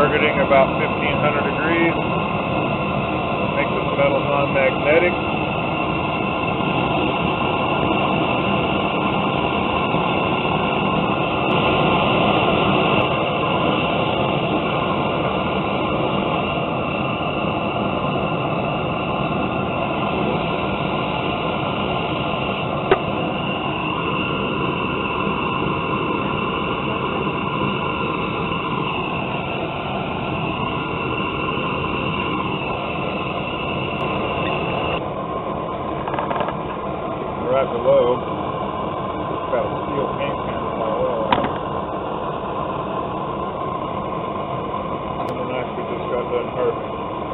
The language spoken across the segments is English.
targeting about 1500 degrees. Make this metal non-magnetic. Right below, it's got a steel paint can with my oil on it. And the knife we just got done hardening.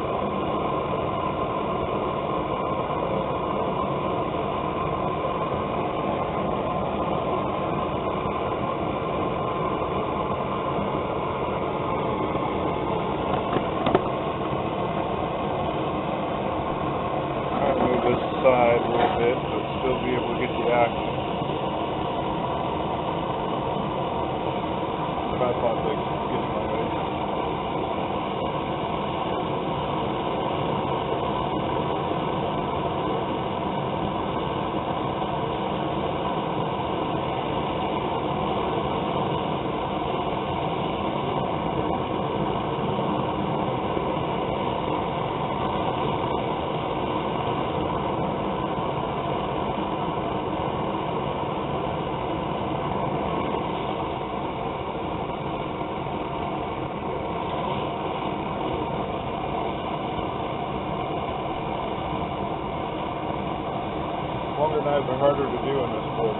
I'll move this side a little bit, but still be able to get the action. Tripod legs is getting my way. Longer knives are harder to do on this board.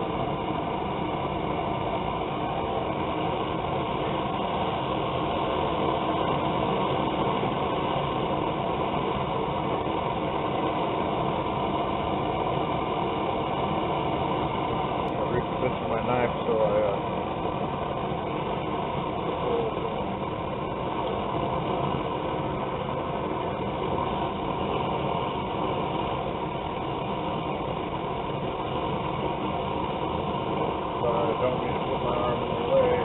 I repositioned my knife so I don't mean to put my arm in the way.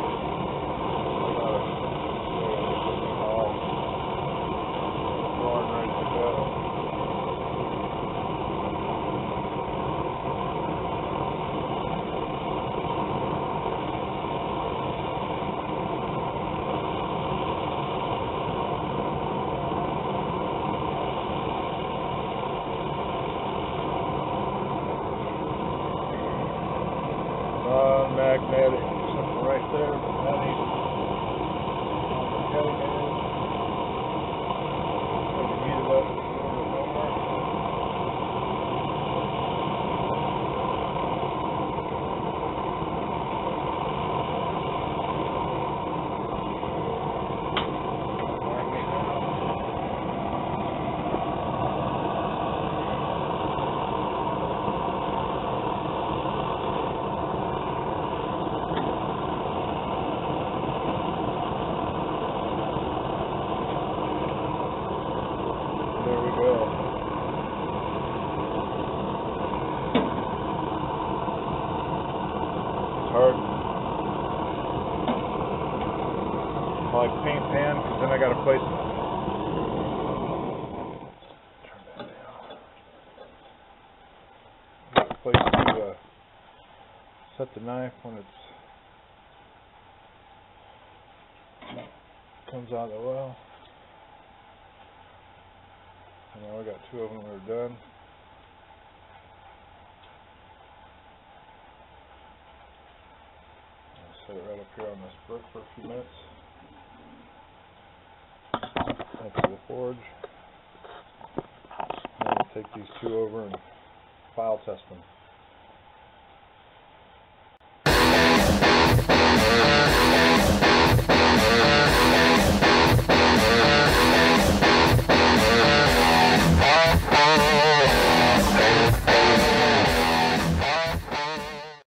Going ready to go. Magnetic, something right there, but that ain't on the cutting edge. Maybe heat it up a little bit more. Hard. I like paint pan because then I got a place. Turn that down. Got a place to set the knife when it comes out of the well. And now I got two of them that are done. Set it right up here on this brick for a few minutes. Into the forge. And we'll take these two over and file test them.